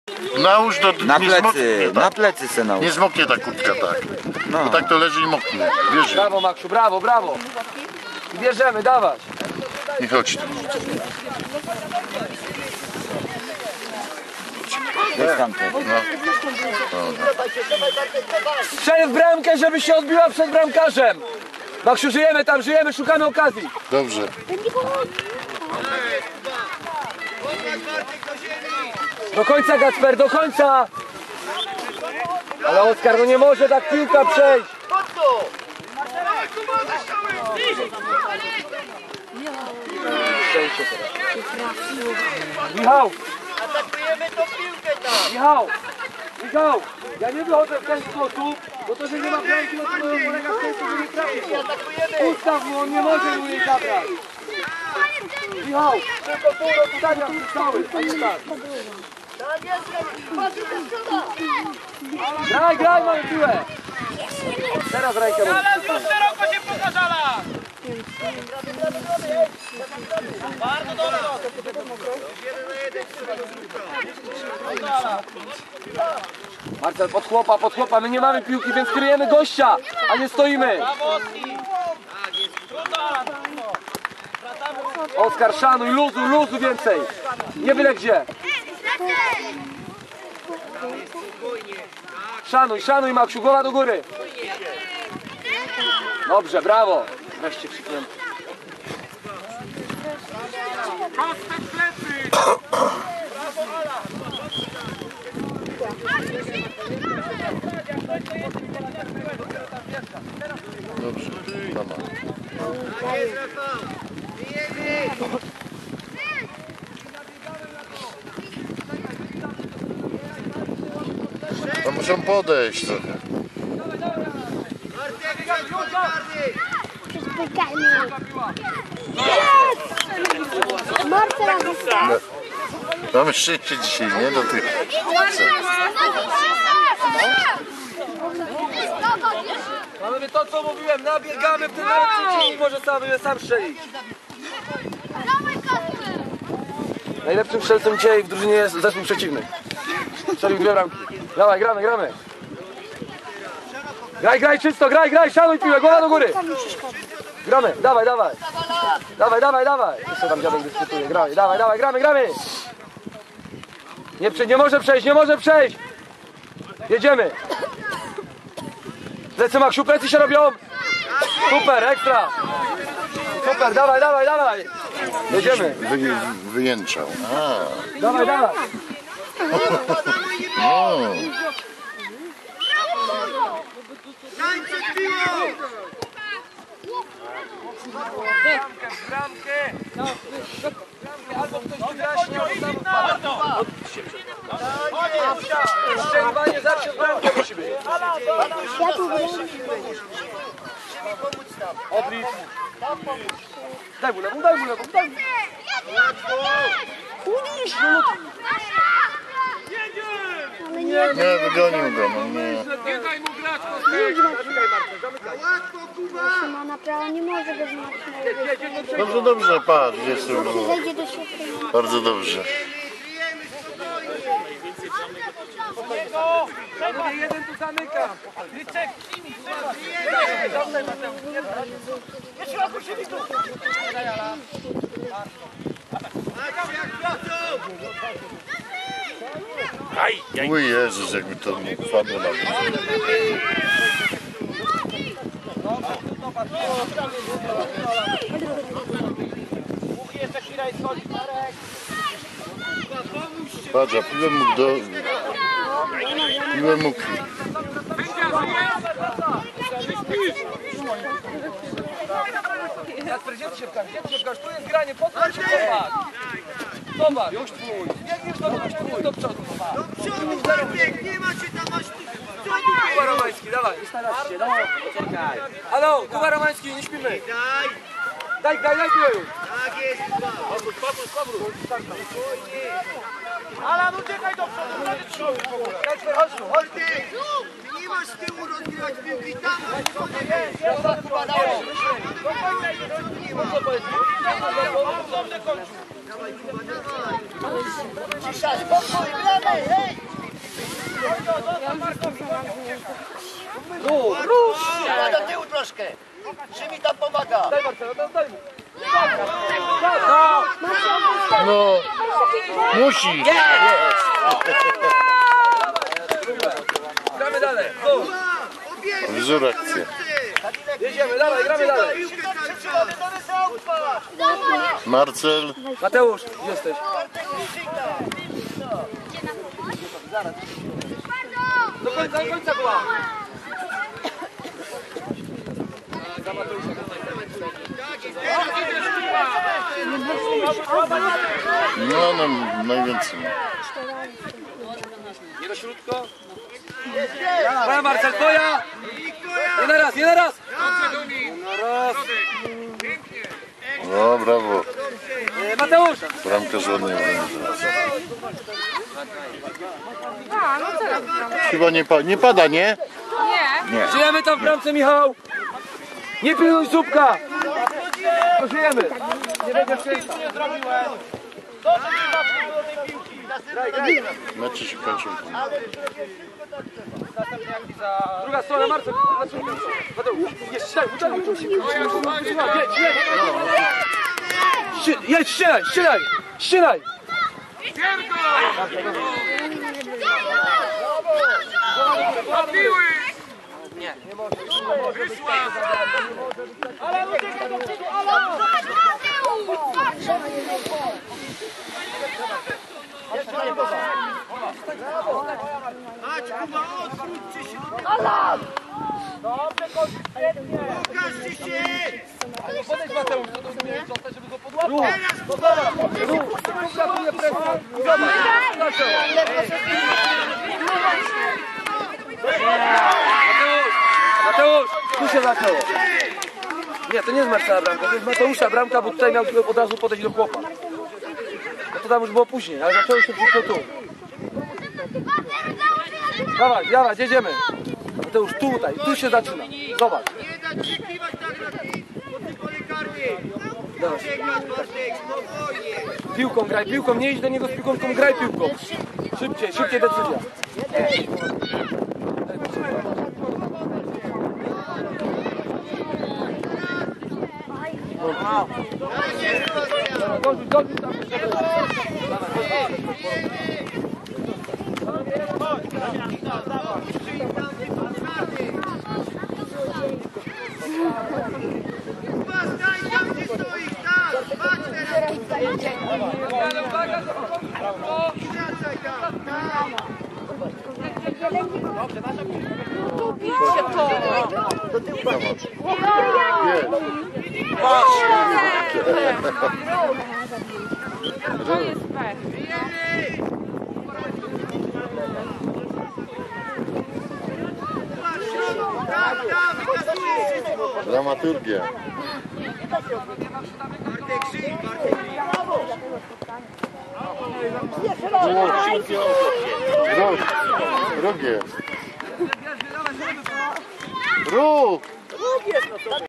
Nałóż do... Na nie plecy, zmoknie, tak. na plecy se nałóż. Nie zmoknie ta kurtka, tak. No. Bo tak to leży i moknie. Wiesz, Brawo, Maksiu, brawo, brawo. Bierzemy, dawać. nie chodź tu. Weź tamte. Strzel w bramkę, żeby się odbiła przed bramkarzem. Maksiu, żyjemy tam, żyjemy, szukamy okazji. Dobrze. Do końca, Gacper, do końca. Ale Oskar, no nie może tak piłka przejść. Michał! Atakujemy tą piłkę tam! Michał! Ja nie wychodzę w ten sposób, bo to, że nie ma bramki, no to polega w tym, że nie trafi. Atakujemy! Ustaw mu, on nie może mu jej zabrać. Michał, tylko pół roku zagrał cały, a nie tak. Tak jest, patrzcie do przodu! Graj, mamy piłę! Teraz rękę mu. Ale już szeroko się pokazała! Bardzo dobrze! Marcel, pod chłopa, my nie mamy piłki, więc kryjemy gościa, a nie stoimy. Zawodki! Trudno, Ala, trudno! Oskar, szanuj, luzu więcej. Nie byle gdzie. Szanuj, Maksiu, głowa do góry. Dobrze, brawo. Wreszcie krzyknę. Dobrze. Mama. To muszą podejść trochę. Marcela została. Mamy szczęście dzisiaj, nie? Do tych... Mamy to, co mówiłem, nabiegamy w tym momencie i może sam strzelić. Najlepszym strzelcem dzisiaj w drużynie jest zespół przeciwny. Strzelił 2 bramki. Dawaj, gramy. Graj, czysto, graj, szanuj piłę, głowa do góry. Gramy, dawaj. Jeszcze tam dziadek dyskutuje, gramy, dawaj, gramy. Nie może przejść. Jedziemy. Plecy, Maksiu, plecy się robią. Super, ekstra. Super, dawaj. Jedziemy. Wyjęczał. A. Dawaj. No. Bramkę. Albo ktoś wyjaśnia, albo Strzeliwanie zawsze w bramkę musi być. Odlicz. Daj mu lewą. Ulisz, Nie, wygonił go, no nie. Biegaj mu grać, No naprawdę nie może go znać. Dobrze, patrz, jest równo. Zejdzie do środka. Bardzo dobrze. jeden tu zamyka. Mój Jezus, jakby to mógł padło na mnie. Patrz, a piłę mógł do... Piłę mógł. Gdzie ty się pchasz? Tu jest granie, po co się chować? Zobacz, już twój. Biegniesz do przodu. Nie macie tam masz... Kuba Romański, dawaj. Halo, Kuba Romański, nie śpimy. Daj piłę już. Tak jest, Powrót. Alan, uciekaj do przodu! Kacper, chodź tu. Ty nie masz z tyłu rozgrywać piłki, tam masz Cisza, spokój, gramy, hej! Siła do tyłu troszkę. Szymi tam pomaga. Daj Marcelo, daj mu. No, musi. Gramy dalej. Wzór akcja. Jedziemy, dawaj, gramy dalej. Marcel. Mateusz, gdzie jesteś? Do końca była. No, najwięcej. Nie do środka. Twoja Marcel, twoja! Nie na raz! No, brawo. Mateusz! Bramka żadnej nie będzie. Chyba nie pada, nie? Żyjemy tam w bramce, Michał! Nie pilnuj słupka! Żyjemy! Nie będzie szczęścia. Mecze się kończą. Druga strona, Marcel! Mateusz, jedź, ścielaj! Nie może. Ale uciekaj do przodu, Pokażcie się! Podejdź Mateusz, to zmienić zostać, żeby go podłapać. Mateusz, tu się zaczęło. Nie, to nie jest Marcela bramka, to jest Mateusza bramka, bo tutaj miał od razu podejść do chłopa. No to tam już było później, ale zaczęło się wszystko tu. Dawaj, jedziemy. Mateusz, tutaj, tu się zaczyna. Zobacz. Nie dać się kiwać tak na pole karne. Dawaj. Czekać, Bartek, spokojnie. Piłką graj, piłką, nie idź do niego z piłką, tylko graj piłką. Szybciej decyzja. Daj tam, gdzie stoisz, tam! Patrz teraz! Wracaj tam! Tam! Tam, wykazujesz wszystko! Dramaturgia. Bartek, żyj, Bartek! Ruch! Ruch!